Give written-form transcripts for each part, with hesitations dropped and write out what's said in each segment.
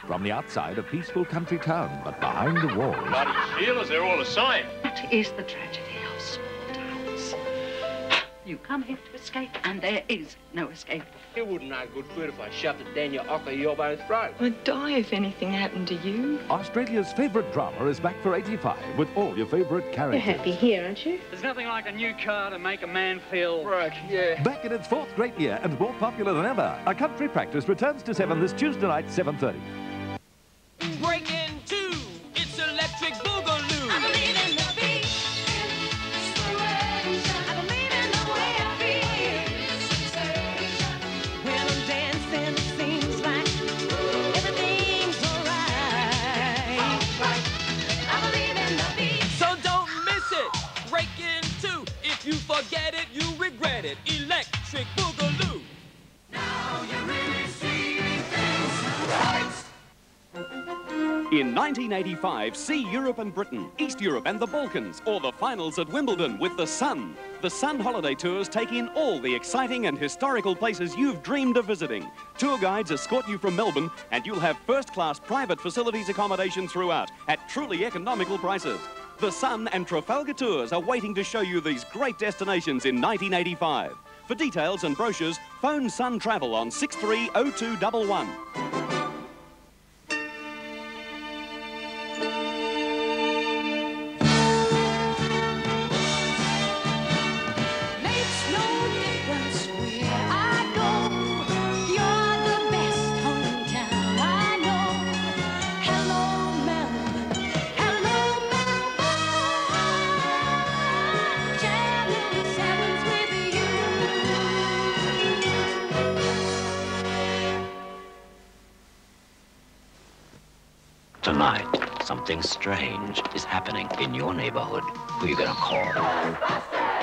From the outside, a peaceful country town, but behind the walls... Bloody Sheilas, they're all the same. That is the tragedy of small towns. You come here to escape, and there is no escape. It wouldn't know good for it if I shoved it down your ocker yobbo's throat. I'd die if anything happened to you. Australia's favourite drama is back for 85 with all your favourite characters. You're happy here, aren't you? There's nothing like a new car to make a man feel... Right, yeah. Back in its fourth great year and more popular than ever, A Country Practice returns to 7 this Tuesday night, 7:30. Break into it's electric boogaloo. I believe in the beat. I believe in the way I feel. When I'm dancing, it seems like everything's alright. I believe in the beat. So don't miss it. Break into. If you forget it, you regret it. Electric boogaloo. Now you're really seeing things right. In 1985, see Europe and Britain, East Europe and the Balkans, or the finals at Wimbledon with The Sun. The Sun Holiday Tours take in all the exciting and historical places you've dreamed of visiting. Tour guides escort you from Melbourne, and you'll have first-class private facilities accommodation throughout at truly economical prices. The Sun and Trafalgar Tours are waiting to show you these great destinations in 1985. For details and brochures, phone Sun Travel on 630211. Makes no difference where I go. You're the best hometown I know. Hello, Melbourne. Hello, Melbourne. Channel 7's with you. Tonight, something strange is happening in your neighborhood. Who are you gonna call?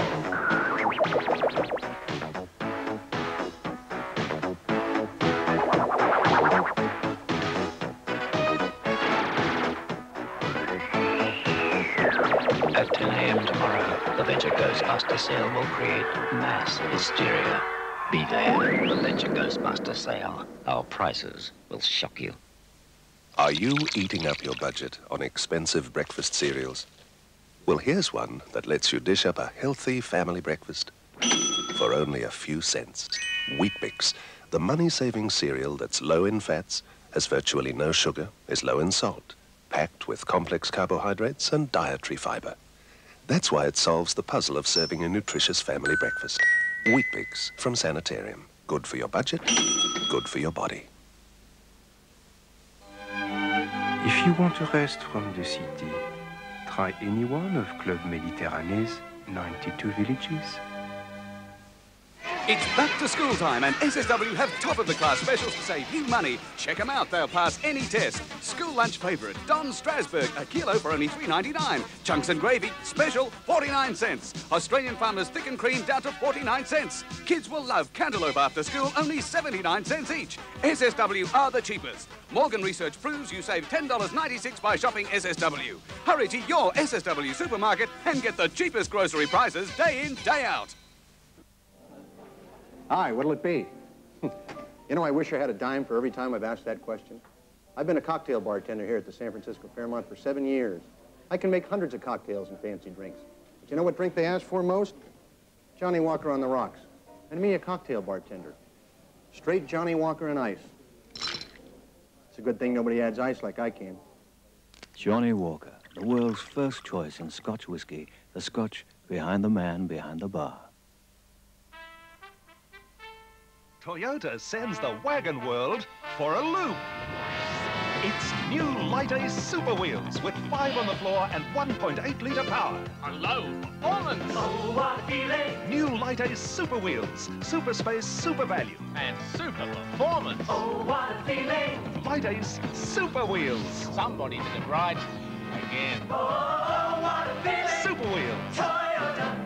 At 10 a.m. tomorrow, the Venture Ghostbuster sale will create mass hysteria. Be there, the Venture Ghostbuster sale. Our prices will shock you. Are you eating up your budget on expensive breakfast cereals? Well, here's one that lets you dish up a healthy family breakfast for only a few cents. Wheat Bix, the money-saving cereal that's low in fats, has virtually no sugar, is low in salt, packed with complex carbohydrates and dietary fiber. That's why it solves the puzzle of serving a nutritious family breakfast. Wheat Bix from Sanitarium. Good for your budget, good for your body. If you want to rest from the city, try any one of Club Méditerranée's 92 villages. It's back to school time, and SSW have top-of-the-class specials to save you money. Check them out. They'll pass any test. School lunch favourite, Don Strasbourg, a kilo for only $3.99. Chunks and gravy, special, 49 cents. Australian Farmers thick and cream down to 49 cents. Kids will love cantaloupe after school, only 79 cents each. SSW are the cheapest. Morgan research proves you save $10.96 by shopping SSW. Hurry to your SSW supermarket and get the cheapest grocery prices day in, day out. Hi, what'll it be? You know, I wish I had a dime for every time I've asked that question. I've been a cocktail bartender here at the San Francisco Fairmont for 7 years. I can make hundreds of cocktails and fancy drinks. But you know what drink they ask for most? Johnny Walker on the rocks. And me, a cocktail bartender. Straight Johnny Walker and ice. It's a good thing nobody adds ice like I can. Johnny Walker, the world's first choice in Scotch whiskey, the Scotch behind the man behind the bar. Toyota sends the wagon world for a loop. It's new Light Ace Super Wheels with 5 on the floor and 1.8-litre power. A low performance. Oh, what feeling! New Light Ace Super Wheels. Super space, super value. And super performance. Oh, what a feeling! Light Ace Super Wheels. Somebody did it right again. Oh, what a feeling! Super Wheels. Toyota.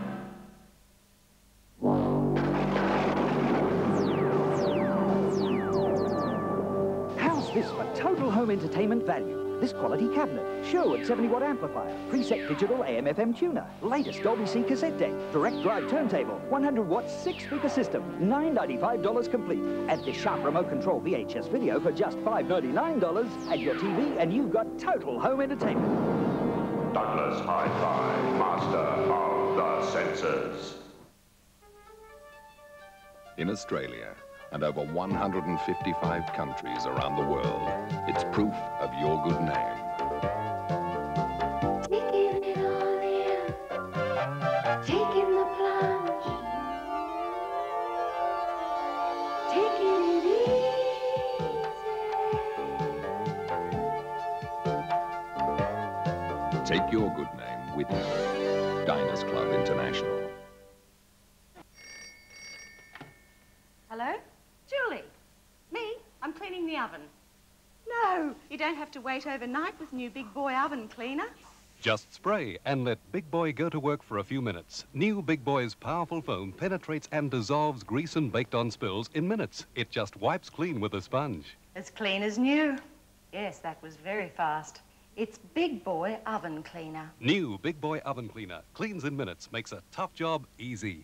this for total home entertainment value. This quality cabinet, Sherwood 70-watt amplifier, preset digital AM/FM tuner, latest Dolby C cassette deck, direct drive turntable, 100-watt 6-speaker system, $995 complete. Add this sharp remote control VHS video for just $599. Add your TV and you've got total home entertainment. Douglas Hi-Fi, master of the senses. In Australia and over 155 countries around the world, it's proof of your good name. Taking it all in, taking the plunge, taking it easy. Take your good name with you. Diners Club International. Hello? Julie? Me? I'm cleaning the oven. No, you don't have to wait overnight with new Big Boy oven cleaner. Just spray and let Big Boy go to work for a few minutes. New Big Boy's powerful foam penetrates and dissolves grease and baked-on spills in minutes. It just wipes clean with a sponge. As clean as new. Yes, that was very fast. It's Big Boy oven cleaner. New Big Boy oven cleaner. Cleans in minutes. Makes a tough job easy.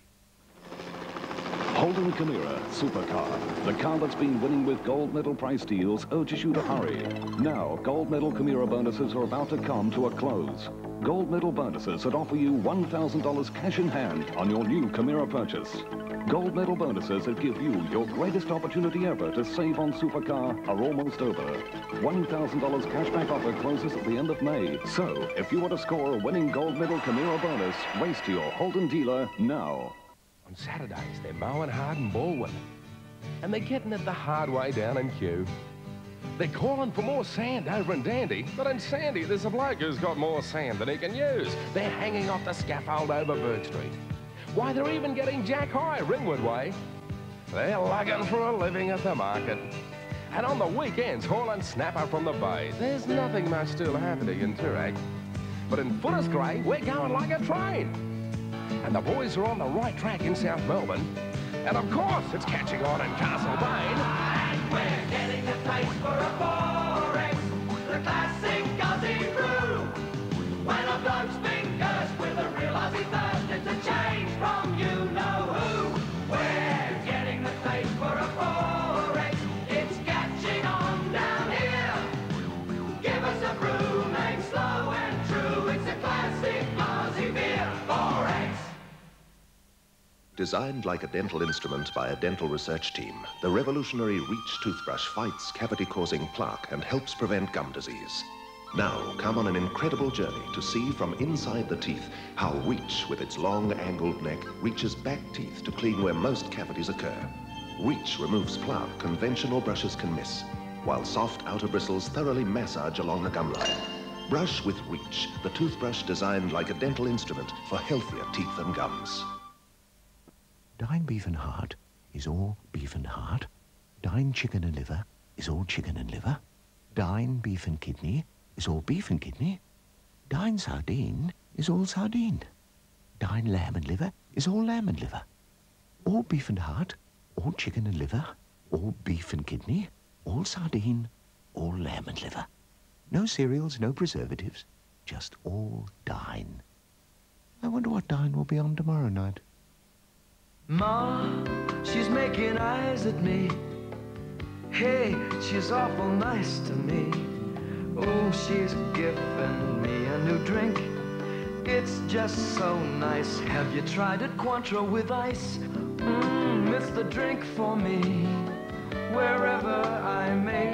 Holden Camira Supercar. The car that's been winning with gold medal price deals urges you to hurry. Now, gold medal Camira bonuses are about to come to a close. Gold medal bonuses that offer you $1,000 cash in hand on your new Camira purchase. Gold medal bonuses that give you your greatest opportunity ever to save on Supercar are almost over. $1,000 cashback offer closes at the end of May. So, if you want to score a winning gold medal Camira bonus, race to your Holden dealer now. On Saturdays, they're mowing hard in Baldwin. And they're getting it the hard way down in Kew. They're calling for more sand over in Dandy, but in Sandy, there's a bloke who's got more sand than he can use. They're hanging off the scaffold over Bird Street. Why, they're even getting Jack High Ringwood Way. They're lugging for a living at the market. And on the weekends, hauling snapper from the bay. There's nothing much still happening in Toorak. But in Footers Grey, we're going like a train. And the boys are on the right track in South Melbourne. And of course, it's catching on in Castlemaine. And we're getting the taste for a forex, the classic Aussie brew. When a bloke's been cursed with a real Aussie thirst, it's a change from you-know-who. We're getting the taste for a forex, it's catching on down here. Give us a brew, named slow and true, it's a classic Aussie beer, forex. Designed like a dental instrument by a dental research team, the revolutionary Reach toothbrush fights cavity-causing plaque and helps prevent gum disease. Now, come on an incredible journey to see from inside the teeth how Reach, with its long, angled neck, reaches back teeth to clean where most cavities occur. Reach removes plaque conventional brushes can miss, while soft outer bristles thoroughly massage along the gum line. Brush with Reach, the toothbrush designed like a dental instrument for healthier teeth and gums. Dine beef and heart is all beef and heart. Dine chicken and liver is all chicken and liver. Dine beef and kidney is all beef and kidney. Dine sardine is all sardine. Dine lamb and liver is all lamb and liver. All beef and heart, all chicken and liver, all beef and kidney, all sardine, all lamb and liver. No cereals, no preservatives, just all Dine. I wonder what Dine will be on tomorrow night. Ma, she's making eyes at me. Hey, she's awful nice to me. Oh, she's giving me a new drink. It's just so nice. Have you tried it, Cointreau with ice? It's the drink for me, wherever I may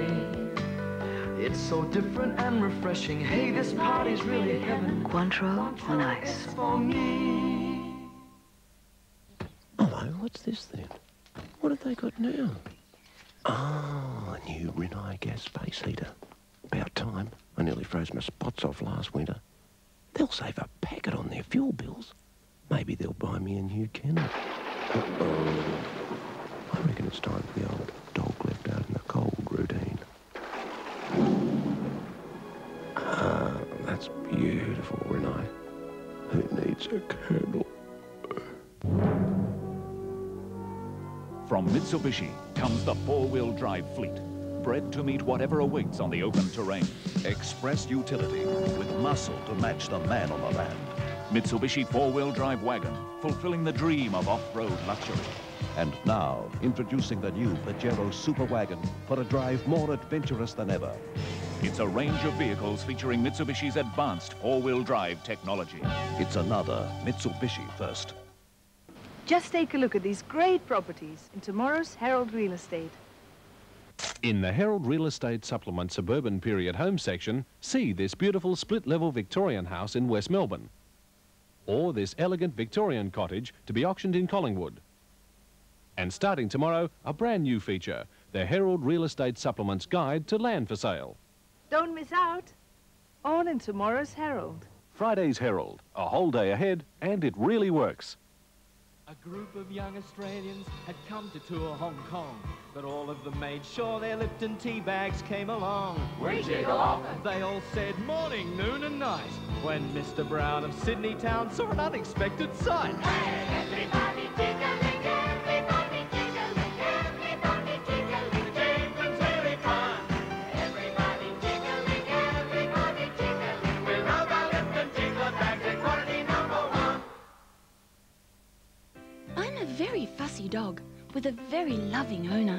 be. It's so different and refreshing. Hey, this party's really heaven. Cointreau on ice. For me. Hello, what's this then? What have they got now? Oh, a new Rinnai gas space heater. About time. I nearly froze my spots off last winter. They'll save a packet on their fuel bills. Maybe they'll buy me a new kennel. Uh-oh. I reckon it's time for the old dog left out in the cold routine. Ah, that's beautiful, Rinnai. Who needs a candle? From Mitsubishi comes the four-wheel drive fleet. bred to meet whatever awaits on the open terrain. Express utility with muscle to match the man on the land. Mitsubishi four-wheel drive wagon, fulfilling the dream of off-road luxury. And now, introducing the new Pajero Super Wagon for a drive more adventurous than ever. It's a range of vehicles featuring Mitsubishi's advanced four-wheel drive technology. It's another Mitsubishi first. Just take a look at these great properties in tomorrow's Herald Real Estate. In the Herald Real Estate Supplement Suburban Period Home section, see this beautiful split-level Victorian house in West Melbourne. Or this elegant Victorian cottage to be auctioned in Collingwood. And starting tomorrow, a brand new feature, the Herald Real Estate Supplements Guide to Land for Sale. Don't miss out. All in tomorrow's Herald. Friday's Herald, a whole day ahead, and it really works. A group of young Australians had come to tour Hong Kong, but all of them made sure their Lipton tea bags came along. We jiggle off. They all said morning, noon and night, when Mr. Brown of Sydney Town saw an unexpected sight. Hey, everybody jiggling, everybody jiggling, everybody jiggling, jingling's really fun. Everybody jiggling, everybody jiggling, we love our Lipton jingler bags at quality #1. I'm a very fussy dog with a very loving owner.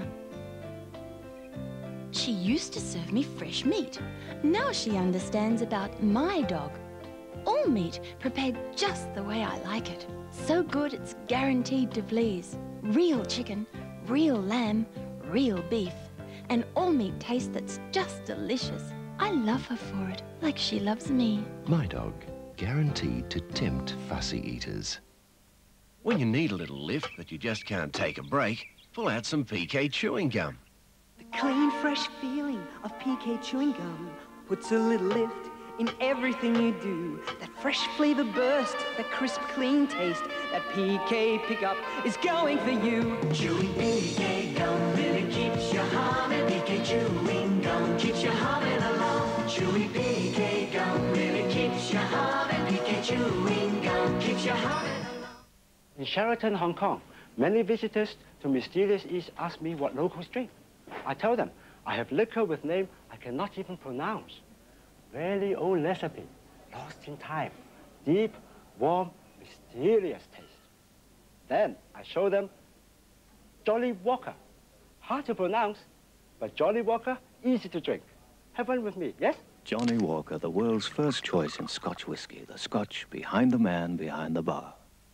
She used to serve me fresh meat. Now she understands about my dog. All meat prepared just the way I like it. So good it's guaranteed to please. Real chicken, real lamb, real beef. And all meat taste that's just delicious. I love her for it, like she loves me. My dog, guaranteed to tempt fussy eaters. When you need a little lift but you just can't take a break, pull out some PK chewing gum. The clean, fresh feeling of PK chewing gum puts a little lift in everything you do. That fresh flavor burst, that crisp, clean taste, that PK pickup is going for you. Chewing PK gum really keeps you humming. PK chewing gum keeps you humming along. Chewing PK gum really keeps you humming. PK chewing gum keeps you humming. In Sheraton, Hong Kong, many visitors to Mysterious East ask me what locals drink. I tell them I have liquor with name I cannot even pronounce. Very old recipe, lost in time, deep, warm, mysterious taste. Then I show them Jolly Walker. Hard to pronounce, but Jolly Walker, easy to drink. Have one with me, yes? Johnny Walker, the world's first choice in Scotch whiskey. The Scotch behind the man behind the bar.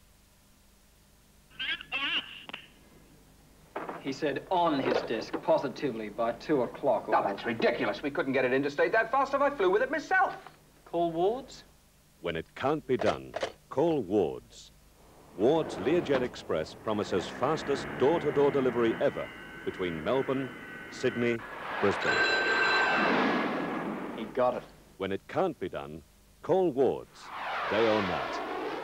He said on his desk, positively, by 2 o'clock. Oh, that's ridiculous. We couldn't get it interstate that fast if I flew with it myself. Call Ward's? When it can't be done, call Ward's. Ward's Learjet Express promises fastest door-to-door delivery ever between Melbourne, Sydney, Brisbane. He got it. When it can't be done, call Ward's, day or night.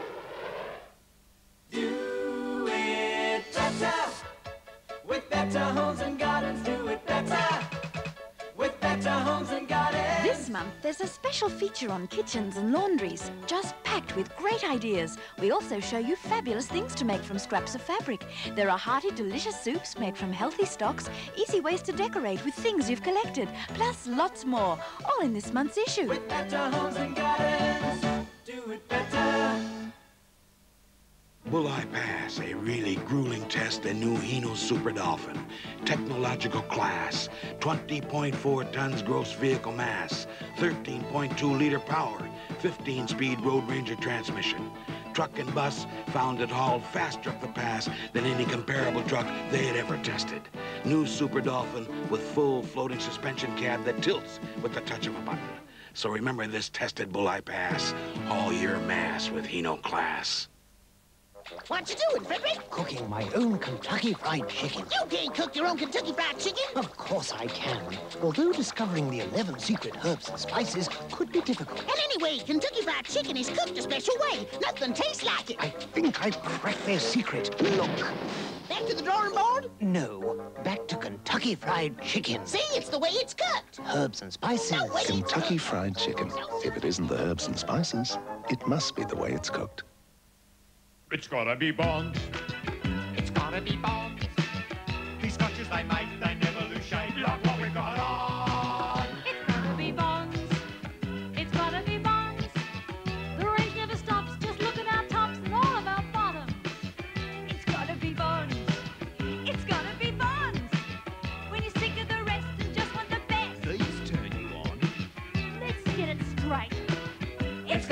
Do it better. With Better Homes and Gardens, do it better. With Better Homes and Gardens. This month, there's a special feature on kitchens and laundries, just packed with great ideas. We also show you fabulous things to make from scraps of fabric. There are hearty, delicious soups made from healthy stocks, easy ways to decorate with things you've collected, plus lots more, all in this month's issue. With Better Homes and Gardens, do it better. Bulleye Pass, a really grueling test, the new Hino Super Dolphin. Technological class, 20.4 tons gross vehicle mass, 13.2-liter power, 15-speed Road Ranger transmission. Truck and bus found it hauled faster up the pass than any comparable truck they had ever tested. New Super Dolphin with full floating suspension cab that tilts with the touch of a button. So remember this tested Bulleye Pass, all your mass with Hino class. What you doing, Frederick? Cooking my own Kentucky Fried Chicken. You can't cook your own Kentucky Fried Chicken? Of course I can. Although discovering the 11 secret herbs and spices could be difficult. And anyway, Kentucky Fried Chicken is cooked a special way. Nothing tastes like it. I think I've cracked their secret. Look. Back to the drawing board? No, back to Kentucky Fried Chicken. See, it's the way it's cooked. Herbs and spices. No way Kentucky Fried Chicken. If it isn't the herbs and spices, it must be the way it's cooked. It's gotta be Bonds. It's gotta be Bonds. These scotches they make, they never lose shape. Like what we got on.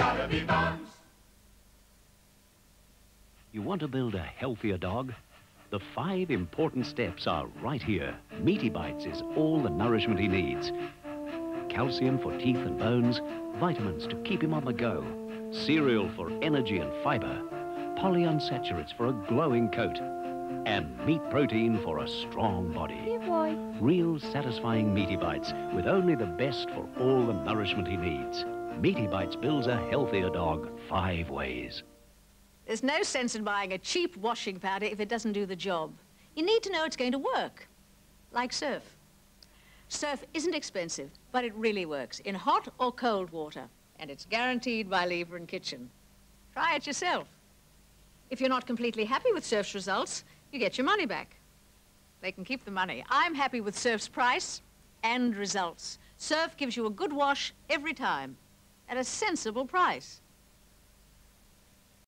gotta be Bonds. You want to build a healthier dog? The 5 important steps are right here. Meaty Bites is all the nourishment he needs. Calcium for teeth and bones, vitamins to keep him on the go, cereal for energy and fibre, polyunsaturates for a glowing coat, and meat protein for a strong body. Here, boy. Real satisfying Meaty Bites with only the best for all the nourishment he needs. Meaty Bites builds a healthier dog 5 ways. There's no sense in buying a cheap washing powder if it doesn't do the job. You need to know it's going to work, like Surf. Surf isn't expensive, but it really works in hot or cold water, and it's guaranteed by Lever and Kitchen. Try it yourself. If you're not completely happy with Surf's results, you get your money back. They can keep the money. I'm happy with Surf's price and results. Surf gives you a good wash every time at a sensible price.